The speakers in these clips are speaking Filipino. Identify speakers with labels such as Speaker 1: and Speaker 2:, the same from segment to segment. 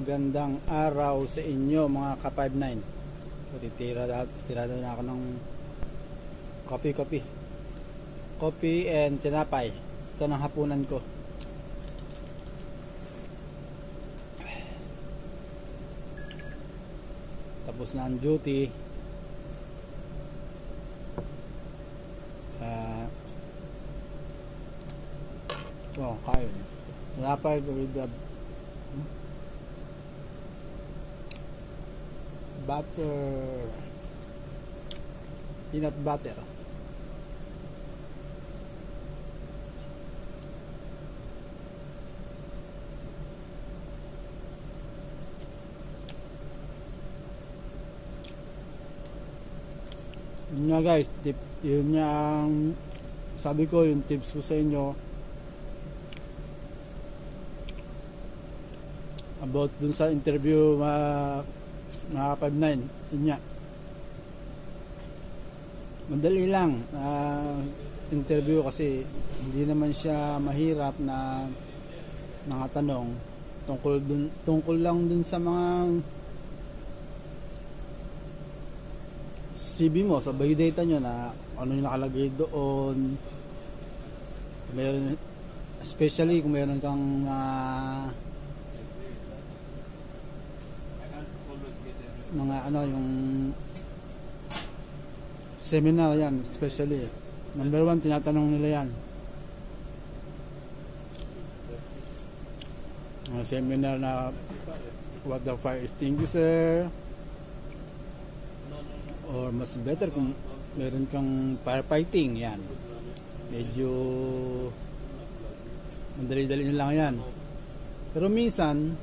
Speaker 1: Magandang araw sa inyo mga ka-59. So, tira na ako ng coffee and tinapay. Ito ng hapunan ko. Tapos na ang duty. Kain. Tinapay with the butter, peanut butter. Yun nga guys, yun nga ang sabi ko, yung tips ko sa inyo about dun sa interview mga 59. Yun nga, madali lang interview kasi hindi naman siya mahirap na mga tanong tungkol lang dun sa mga CV mo, sa biodata nyo na ano yung nakalagay doon. Meron, especially kung meron kang mga ano yung seminar yan, especially number 1 tinatanong nila yan, seminar na what the fire extinguisher, or mas better kung meron kang firefighting, yan medyo madali-dali lang yan. Pero minsan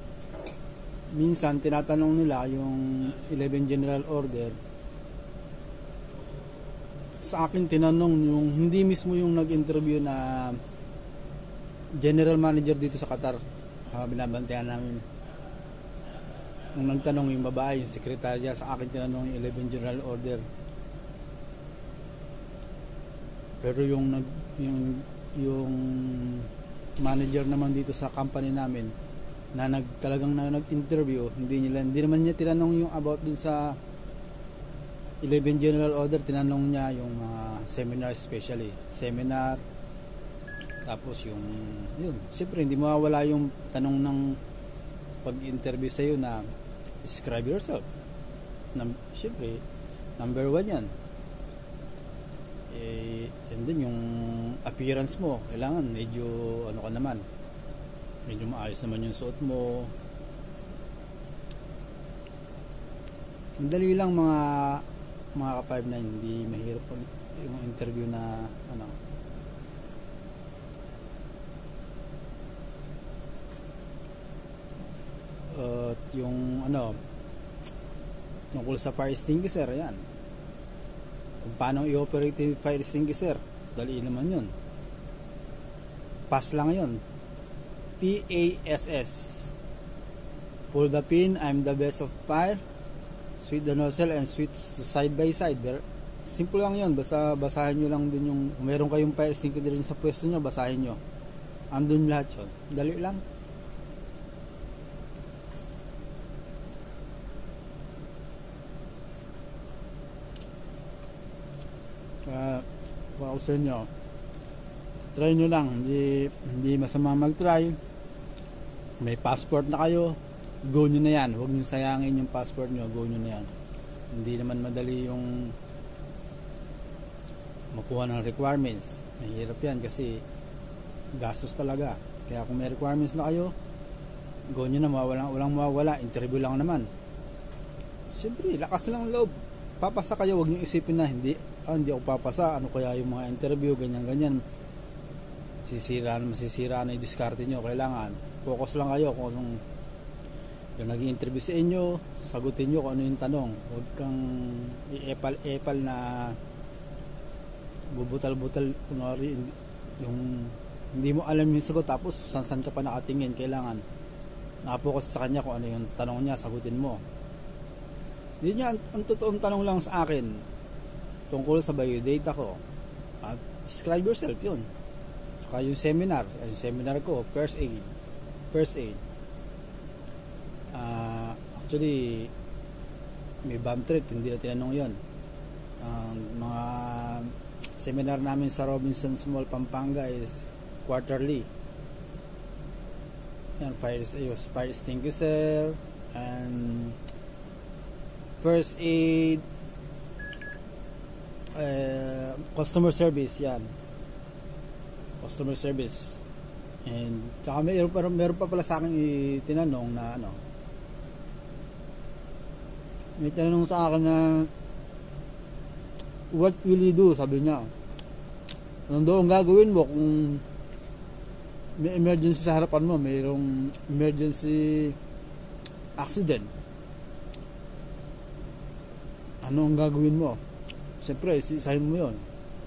Speaker 1: tinatanong nila yung 11 general order. Sa akin tinanong yung hindi mismo yung nag-interview na general manager dito sa Qatar, binabantayan namin. Nung nagtanong yung babae, yung sekretarya, sa akin tinanong yung 11 general order. Pero yung manager naman dito sa company namin na talagang nag-interview, hindi naman niya tinanong yung about dun sa 11 general order. Tinanong niya yung seminar, especially seminar. Tapos yun, siyempre hindi mawawala yung tanong ng pag-interview sa'yo na describe yourself. Siyempre number 1 yan. And then yung appearance mo, kailangan medyo ano ka naman, medyo maayos naman yung suot mo. Madali lang mga ka-59, hindi mahirap yung interview na ano. Yung ano tungkol sa fire extinguisher, yan, kung paano i-operate yung fire extinguisher, dali naman yun. Pass lang yun. PASS. Pull the pin, I'm the best of fire, switch the nozzle and switch side by side. Simple lang yun. Basta basahin nyo lang din yung, kung meron kayong fire extinguisher din sa pwesto nyo, basahin nyo. Andun lahat yun. Dali lang. Wow sa inyo, try nyo lang, hindi masama mag-try. May passport na kayo, go nyo na yan. Huwag nyo sayangin yung passport nyo, go nyo na yan. Hindi naman madali yung makuha ng requirements. Mahirap yan kasi gastos talaga. Kaya kung may requirements na kayo, go nyo na, walang mawawala. Interview lang naman. Siyempre, lakas lang loob. Papasa kayo, huwag nyo isipin na hindi ako papasa, ano kaya yung mga interview, ganyan. Masisira na yung diskarte nyo. Kailangan focus lang kayo kung anong yung nag-i-interview sa inyo, sagutin nyo kung ano yung tanong. Huwag kang i-epal na bubutal-butal, kunwari yung hindi mo alam yung sagot tapos san ka pa nakatingin. Kailangan nakapokus sa kanya kung ano yung tanong niya, sagutin mo. Yun niya ang totoong tanong lang sa akin tungkol sa biodata ko. Describe yourself, yun. Saka yung seminar ko, first aid. Actually, may bomb threat, hindi na tinanong yun. Mga seminar namin sa Robinsons Mall, Pampanga is quarterly. Yan, fire extinguisher and first aid, customer service, yan, customer service. And saka meron pa pala sa akin tinanong na ano, may tinanong sa akin na what will you do, sabi niya, anong daw ang gagawin mo kung may emergency sa harapan mo, mayroong emergency accident, ano ang gagawin mo? Siyempre, isahin mo yun.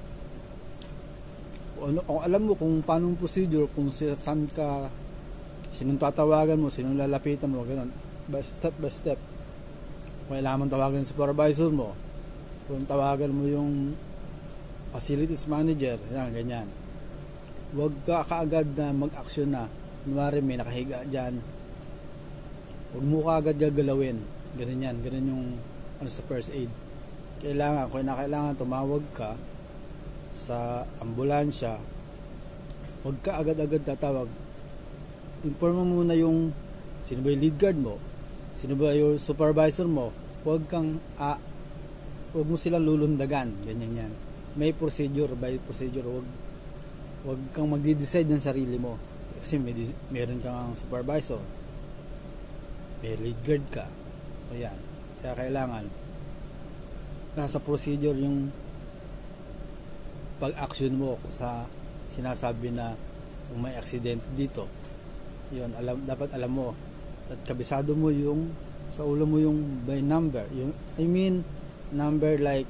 Speaker 1: Kung alam mo kung paano yung procedure, kung saan ka, sinong tatawagan mo, sinong lalapitan mo, ganun, by step. Kung kailangan tawagan yung supervisor mo, kung tawagan mo yung facilities manager, yan, ganyan. Huwag ka kaagad na mag-action na. Kunwari may nakahiga dyan, huwag mo kaagad gagalawin. Ganun yan, ganun yung sa first aid. Kailangan, kung kailangan tumawag ka sa ambulansya, huwag ka agad-agad tatawag. Inform mo muna yung sino ba yung lead guard mo, sino ba yung supervisor mo. Huwag mo silang lulundagan, ganyan yan. May procedure, by procedure. Huwag kang magde-decide ng sarili mo, kasi meron kang supervisor, may lead guard ka. So yan, kaya kailangan nasa procedure yung pag-action mo sa sinasabi na kung may accident dito. Yun, dapat alam mo at kabisado mo yung sa ulo mo yung by number, yung number like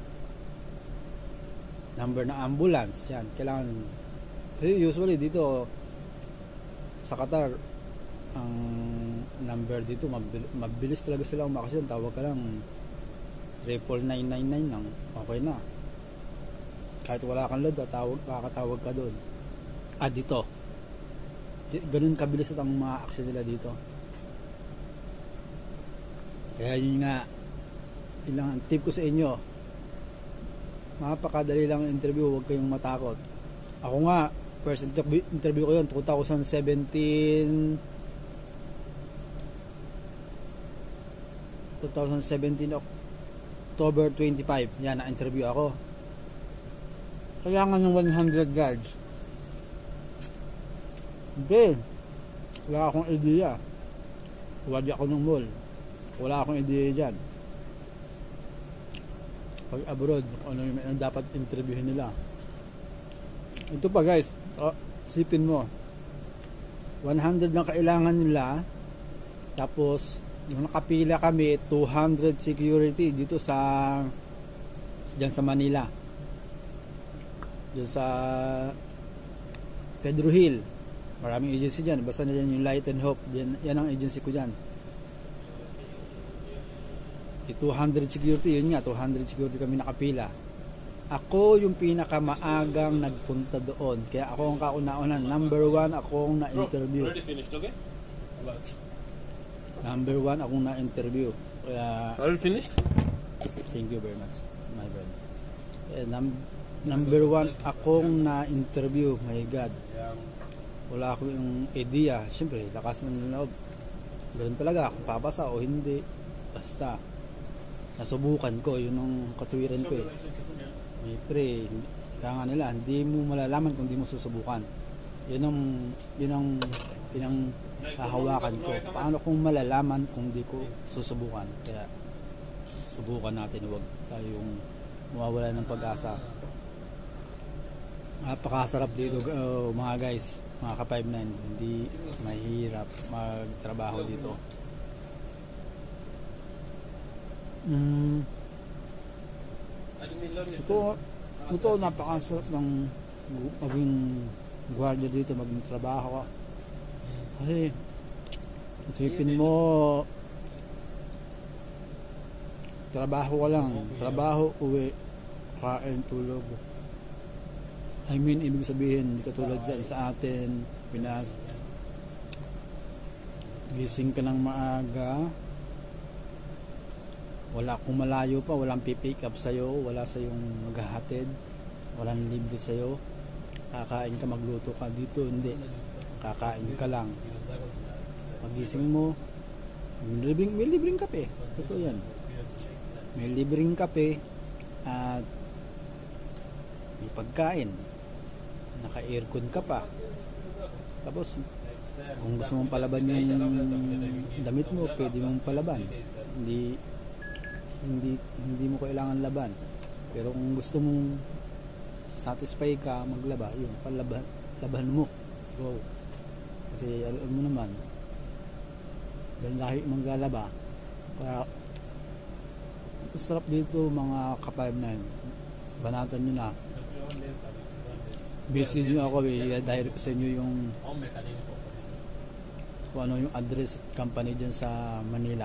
Speaker 1: number ng ambulance. Yan, kailangan. Kasi usually dito sa Qatar, ang number dito mabilis talaga sila umakasyon. Tawag ka lang 99999 lang, okay na. Kahit wala kang load, kakatawag ka doon. Dito ganun kabilis ang mga action nila dito. Kaya yun nga, ilang tip ko sa inyo, mapakadali lang ang interview, huwag kayong matakot. Ako nga, first interview ko yun 2017 October 25. Yan, na-interview ako. Kailangan ng 100 guards. Hindi, wala akong idea. Wadi ako ng mall, wala akong idea dyan. Pag abroad, ano yung dapat interviewin nila. Ito pa guys, sipin mo, 100 na kailangan nila. Tapos yung nakapila kami 200 security dito dyan sa Manila, dyan sa Pedro Hill. Maraming agency dyan, basta na dyan yung Light and Hope, yan ang agency ko dyan. 200 security, yun nga, 200 security kami nakapila. Ako yung pinakamaagang nagpunta doon, kaya ako ang kauna-unan. Number 1 akong na-interview.
Speaker 2: Already finished, okay?
Speaker 1: Number 1 akong na-interview. Kaya,
Speaker 2: already finished?
Speaker 1: thank you very much, my friend. Kaya, number 1 akong na-interview. My God, wala akong yung idea. Siyempre, lakas ng loob. Ganun talaga, kung papasa o hindi, basta nasubukan ko. Yun ang katuwiran ko eh. Siyempre, kaya nga nila, hindi mo malalaman kung hindi mo susubukan. Yun ang pinanghahawakan ko. Paano kung malalaman kung hindi ko susubukan? Kaya subukan natin, huwag tayong mawawala ng pag-asa. Napakasarap dito mga guys, mga ka-59. Hindi mahirap magtrabaho dito. Ito napakasarap ng maging gwardiya dito, maging trabaho ka. Kasi isipin mo, trabaho ka lang, trabaho, uwi, kain, tulog. I mean, ibig sabihin, hindi katulad sa atin, Pinas. gising ka ng maaga, wala kung malayo pa, walang pipick up sa'yo, wala sa'yong maghahatid, walang libre sa'yo, kakain ka, magluto ka. Dito hindi, kakain ka lang. Magising mo, may libreng kape, totoo yan, may libreng kape at may pagkain, naka-aircon ka pa. Tapos kung gusto mong palaban yung damit mo, pwede mong palaban, hindi mo kailangan laban. Pero kung gusto mong satisfy ka maglaba, yun, laban mo. So, kasi alam mo naman, dahil lahi maglalaba, kaya masarap dito mga ka-5-9. Banatan nyo na, message nyo ako, i-direct ko sa inyo yung kung ano yung address at company dyan sa Manila.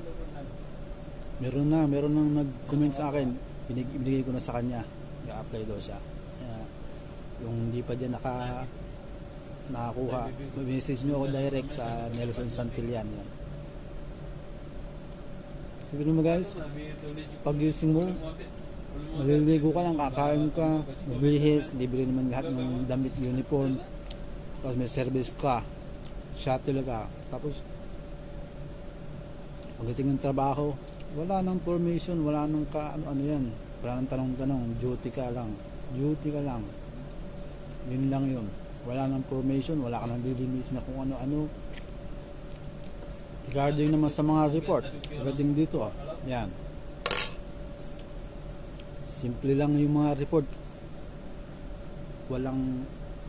Speaker 1: Meron nang nag-comment sa akin, binigay ko na sa kanya, i-apply daw siya. Yung hindi pa dyan nakakuha, message nyo ako direct sa Nelson Santillan. Yan. Sabihin mo guys, pag gising mo, maliligo ka lang, kakain ka, mabihis, libre naman lahat ng damit, uniform, tapos may service ka, shuttle ka, tapos pagdating ng trabaho, wala nang formation, wala nang ano yan, wala nang tanong-tanong, duty ka lang, yun lang yun, wala nang formation, wala ka nang lilinis na kung ano-ano. Regarding naman sa mga report, regarding dito, yan, simple lang yung mga report, walang,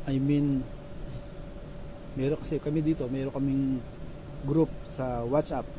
Speaker 1: meron kasi kami dito, meron kaming group sa WhatsApp.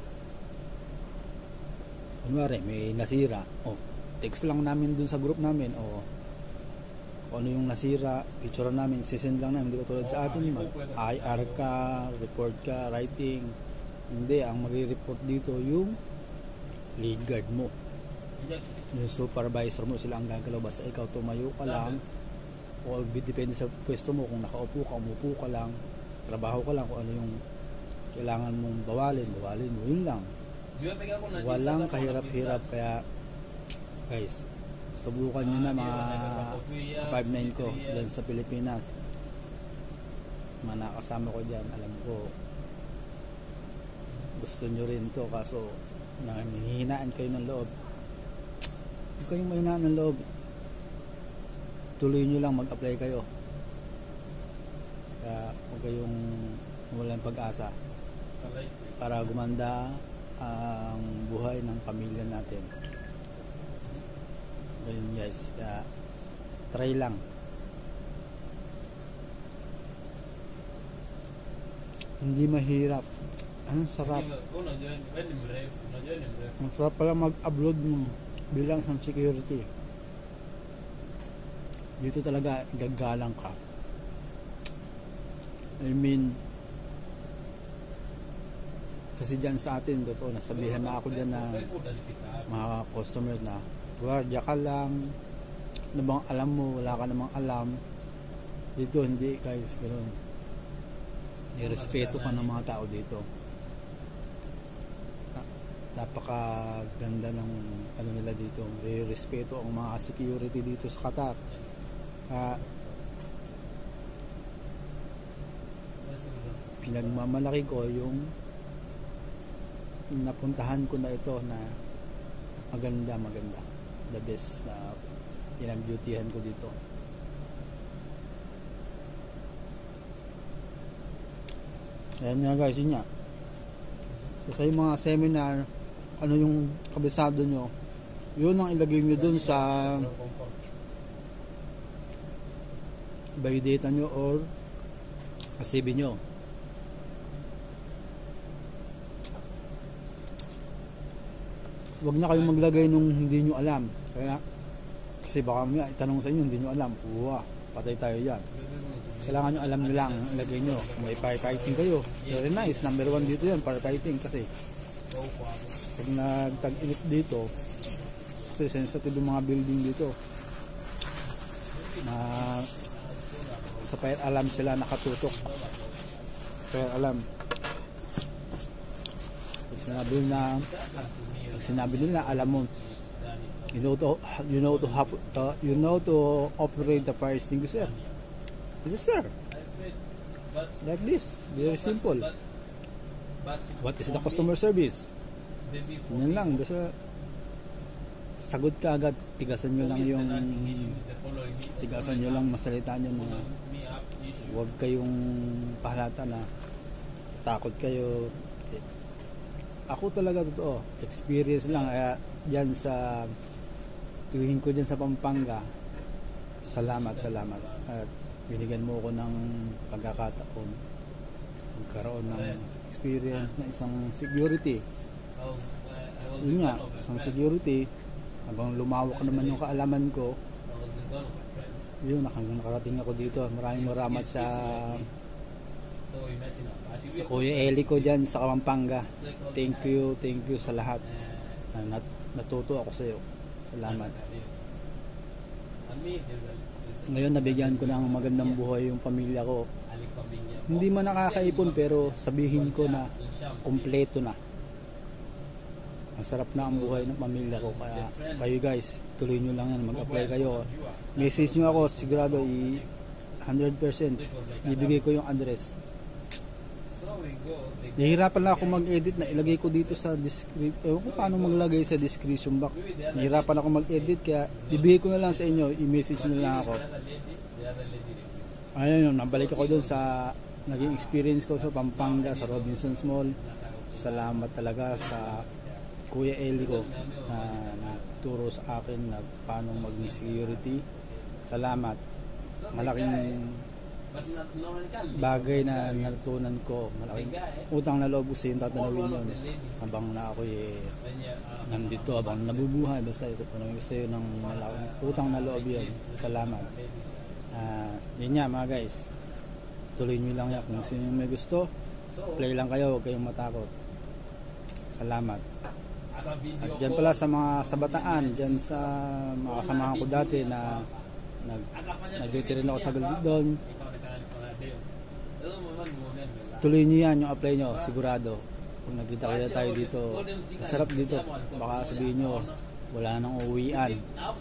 Speaker 1: Kunwari may nasira, text lang namin dun sa group namin, kung ano yung nasira, picture namin, sisend lang namin. Hindi ko tulad sa atin, IR ka, report ka, writing. Hindi, ang magre-report dito yung lead guard mo, yung supervisor mo, sila ang gagalaw. Basta ikaw tumayo ka lang, o depende sa pwesto mo, kung nakaupo ka, umupo ka lang, trabaho ka lang, kung ano yung kailangan mong bawalin mo, yun lang. Walang kahirap-hirap. Kaya guys, subukan nyo na mga 5-9 ko dyan sa Pilipinas, mga nakasama ko dyan. Alam ko gusto nyo rin to, kaso nahihinaan kayo ng loob. Huwag kayong mahinaan ng loob, tuloy nyo lang, mag-apply kayo. Kaya huwag kayong walang pag-asa, para gumanda ang buhay ng pamilya natin. Ayun guys, kaya try lang. Hindi mahirap, ang sarap. Ang sarap pala mag-upload mo bilang isang security. Dito talaga gagalang ka. Kasi dyan sa atin, totoo, nasabihan na ako dyan na mga customers na, guardia ka lang, ano bang alam mo, wala ka namang alam. Dito hindi guys, ganoon. Nirespeto ka ng mga tao dito. Napakaganda ng ano nila dito, nirespeto ang mga security dito sa Qatar. Pinagmamalaki ko yung napuntahan ko na ito, na maganda, the best na pinag-dutyhan ko dito. Ayan nga guys, yun nga. Kasi yung mga seminar, ano yung kabisado nyo, yun ang ilagay nyo dun sa biodata nyo or CV nyo. Huwag na kayong maglagay nung hindi nyo alam. Kasi baka may itanong sa inyo, hindi nyo alam. Patay tayo yan. Kailangan nyo alam nyo lang, ilagay nyo. Kung may firefighting kayo, very nice. Number 1 dito yan, firefighting. Kasi pag nagtag-init dito, kasi sensitive yung mga building dito, na sa fire alarm sila nakatutok. Fire alarm. sinabi nila, alam mo, you know to operate the fire extinguisher. Yes sir, like this, very simple. What is the customer service? Yan lang, basta sagot ka agad, tigasan nyo lang masalita nyo na huwag kayong pahalata na takot kayo. Ako talaga totoo, experience lang. Kaya dyan sa tuwing ko dyan sa Pampanga, salamat at binigyan mo ko ng pagkakataon magkaroon ng experience na isang security. Yun nga, isang security, habang lumawak naman yung kaalaman ko, yun, hanggang nakarating ako dito. Maraming maramat sa Kuya Eli ko dyan sa Pampanga. Thank you sa lahat. Natuto ako sa iyo. Salamat. Ngayon nabigyan ko ng magandang buhay yung pamilya ko. Hindi man nakakaipon pero sabihin ko na kumpleto na. Masarap na ang buhay ng pamilya ko. Kaya kayo guys, tuloy nyo lang yan, mag-apply kayo. Message nyo ako, sigurado 100% ibigay ko yung address. Nahihirapan lang ako mag-edit na ilagay ko dito sa description. Ewan ko paano maglagay sa description box. Nahihirapan ako mag-edit kaya ibigay ko na lang sa inyo, i-message nyo lang ako. Ayun yun, nabalik ako dun sa naging experience ko sa Pampanga, sa Robinsons Mall. Salamat talaga sa Kuya Eli ko na nagturo sa akin na paano maging security. Salamat. Malaking bagay na natutunan ko. Malaking utang na loob ko sa yung tatanawin yun habang na ako nandito, habang nabubuhay. Basta itutunan ko sa iyo ng malaking utang na loob yun. Salamat. Yun nga mga guys, tuloy nyo lang yan. Kung sino may gusto, play lang kayo, huwag kayong matakot. Salamat. At dyan pala sa mga sabataan, dyan sa mga kasamahan ko dati na nag-duty rin ako sa galit doon, tuloy nyo yan, yung apply nyo, sigurado. Kung nagkita kaya tayo dito, masarap dito. Baka sabihin nyo, wala nang uwian.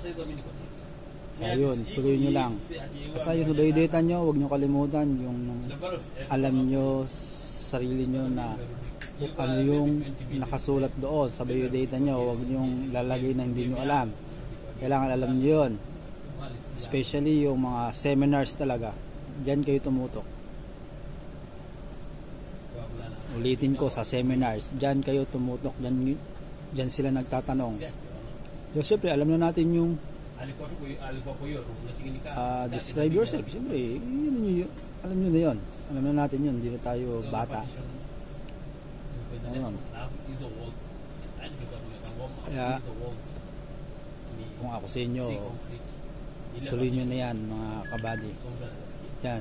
Speaker 1: Ayun, tuloy nyo lang. Basta yung data nyo, huwag nyo kalimutan yung alam nyo sarili nyo na ano yung nakasulat doon sa biodata nyo. Huwag nyo lalagay na hindi nyo alam. Kailangan alam nyo yun. Especially yung mga seminars talaga. Diyan kayo tumutok. Ulitin ko, sa seminars, diyan kayo tumutok. Diyan sila nagtatanong. So, syempre, alam na natin yung describe yourself. Siyempre, alam nyo na yun. Alam na natin yun. Hindi na tayo bata. Ayun. Kaya kung ako sa inyo, tuloy nyo na yan mga kabady. Yan.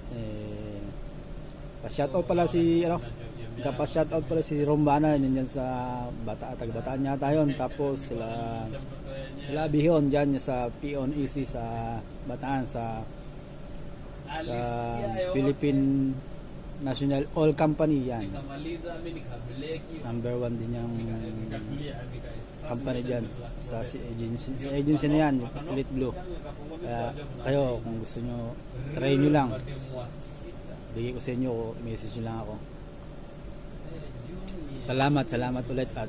Speaker 1: Pa-shoutout pala si pa-shoutout pala si Rombana. Yun yan sa Taga-Bataan yata yun. Tapos sila Bihon dyan sa Pion Easy sa Bataan, sa Philippine National Oil Company. Yan, number 1 din yung company dyan sa agency na yan, yung Elite Blue. Kaya kayo kung gusto nyo, try nyo lang, bigay ko sa inyo, message nyo lang ako. Salamat ulit at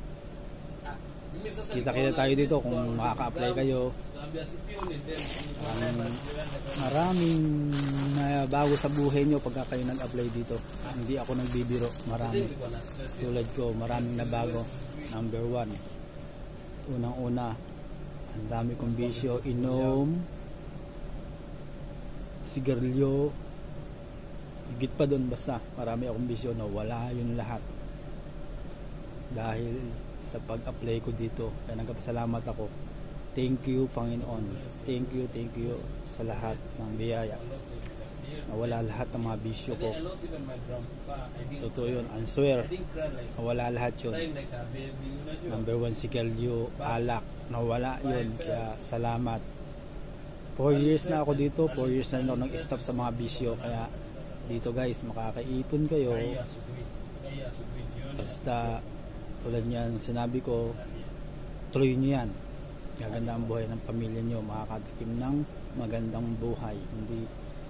Speaker 1: kita tayo dito kung makaka-apply kayo. Maraming bago sa buhay nyo pagka kayo nag-apply dito. Hindi ako nagbibiro, marami tulad ko, maraming nabago. Number 1, unang-una, ang dami kong bisyo, inom, sigarilyo, higit pa doon. Basta marami akong bisyo na wala yun lahat dahil sa pag-apply ko dito. Kaya nagpasalamat ako. Thank you Panginoon, thank you sa lahat ng biyaya. Nawala lahat ng mga bisyo ko. Totoo yun, I swear. Nawala lahat yun. Number 1, sigarilyo, alak, nawala yun. Kaya salamat. 4 years na ako dito, 4 years na rin ako nag-stop sa mga bisyo. Kaya dito guys, makakaipon kayo. Basta tulad niyan sinabi ko, tuloy niyo yan. Gaganda ang buhay ng pamilya niyo, makakatikim ng magandang buhay, hindi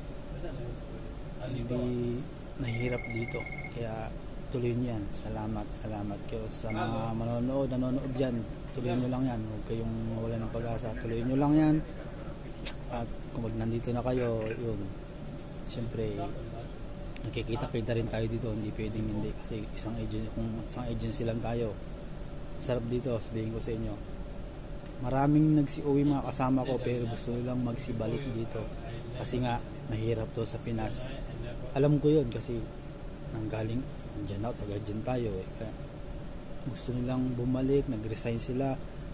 Speaker 1: nahihirap dito. Kaya tuloy niyo yan. Salamat kayo sa mga nanonood dyan. Tuloy niyo lang yan, huwag kayong mawala ng pag-asa, tuloy niyo lang yan. At kung nandito na kayo, yun, siyempre nakikita-kita rin tayo dito, hindi pwedeng hindi, kasi isang agency lang tayo. Sarap dito, sabihin ko sa inyo, maraming nagsi-uwi mga kasama ko, pero gusto nilang magsibalik dito kasi nga mahirap to sa Pinas. Alam ko yun kasi nanggaling dyan ako, taga dyan tayo eh. Kaya gusto nilang bumalik, nag-resign sila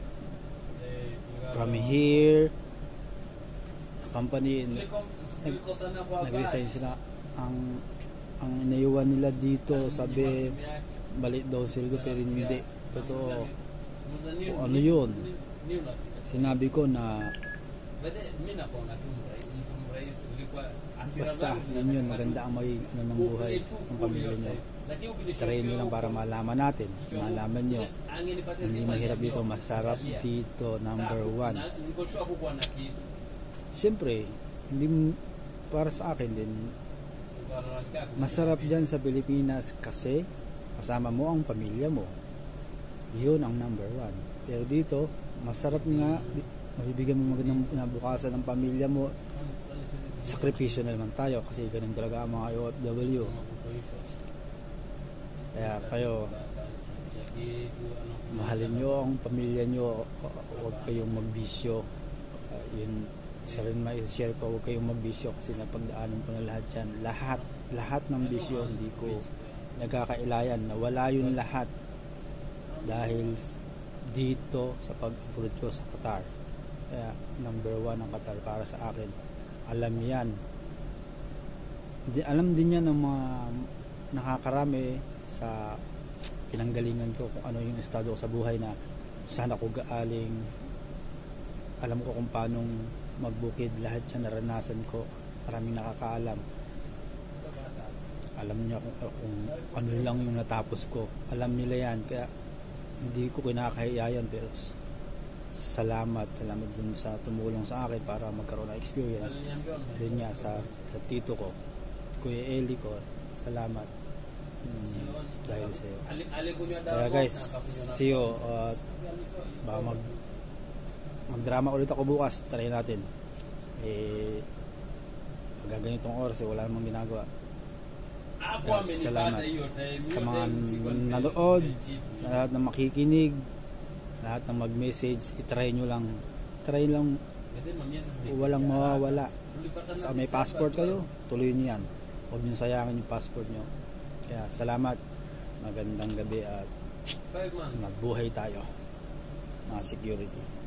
Speaker 1: from here company, nag-resign sila. Ang inayuan nila dito, sabi balik daw sila, pero hindi totoo. O ano yun, sinabi ko na basta yun, maganda ang maging ng buhay ng pamilya nyo. Try nyo lang para malaman natin, malaman nyo hindi mahirap dito, masarap dito. Number 1, siyempre hindi, para sa akin din masarap dyan sa Pilipinas kasi kasama mo ang pamilya mo, yun ang number 1. Pero dito masarap nga, mabibigyan mo magandang kinabukasan ng pamilya mo. Sakripisyo na naman tayo kasi ganun talaga ang mga OFW. Kaya kayo, mahalin nyo ang pamilya nyo, huwag kayong magbisyo. Yun, isa rin ma-share ko, huwag kayong magbisyo kasi napagdaanan ko na lahat yan. Lahat ng bisyo hindi ko nagkakailayan, nawala yun lahat dahil dito sa pag-abroad ko sa Qatar. Kaya number 1 ang Qatar para sa akin. Alam yan, alam din yan ng mga nakakarami sa pinanggalingan ko kung ano yung estado ko sa buhay, na saan ako gaaling, alam ko kung paano magbukid, lahat yan naranasan ko. Maraming nakakaalam, alam niya kung ano lang yung natapos ko, alam nila yan. Kaya hindi ko kinakahiya yan, pero salamat dun sa tumulong sa akin para magkaroon ng experience din niya sa tito ko, Kuya Eli ko. Salamat dahil sa iyo. Kaya guys, see you. Baka magdrama ulit ako bukas, try natin. Magaganitong oras wala namang ginagawa. Guys, salamat sa mga nanood, sa lahat ng makikinig, lahat ng mag-message. I-try nyo lang, walang mawawala. Sa may passport kayo, tuloy nyo yan, huwag nyo sayangin yung passport nyo. Kaya salamat, magandang gabi at magbuhay tayo mga security.